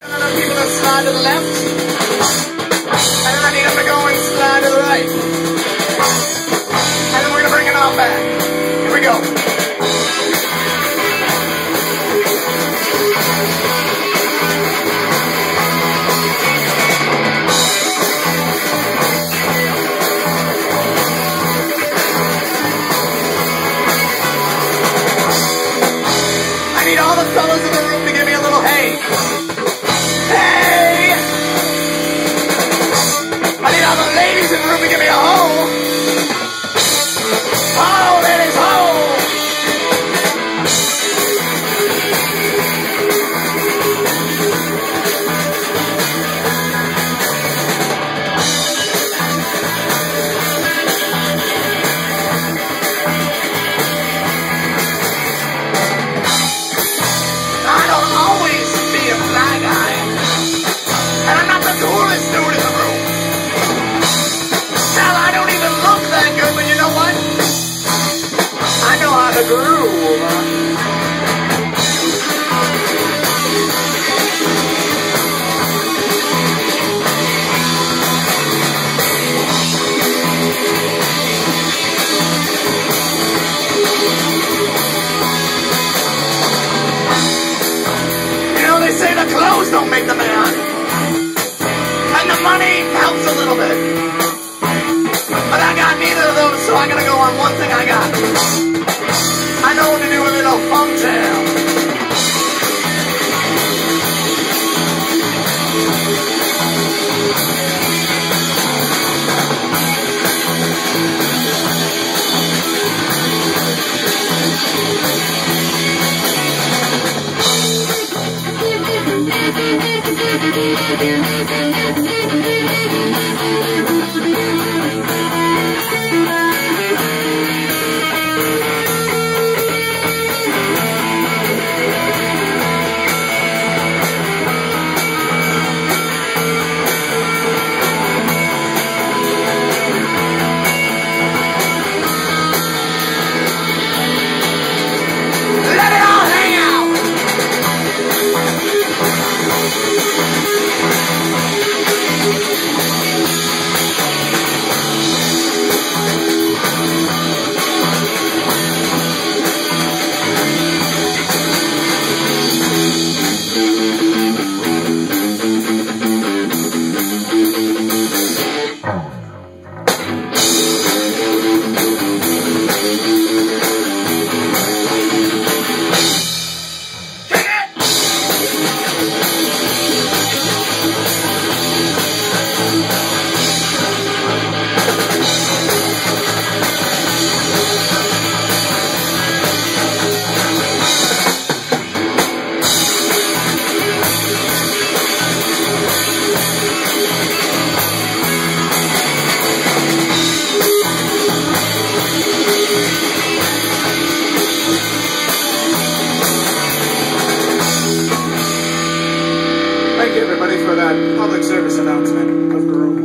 People that slide to the left, and then I need them to go and slide to the right. And then we're going to bring it all back. Here we go. I need all the fellas in the room to give me a little hey. Hey! I need all the ladies in the room to give me a ho! Ho, ladies, ho! I don't always be a fly guy. And I'm not the coolest dude in the room. Hell, I don't even look that good, but you know what? I know how to groove. You know, they say the clothes don't make the man. And the money helps a little bit. But I got neither of those, so I gotta go on one thing I got. I know when to do a little funk jam. Thank you, everybody, for that public service announcement of Groove.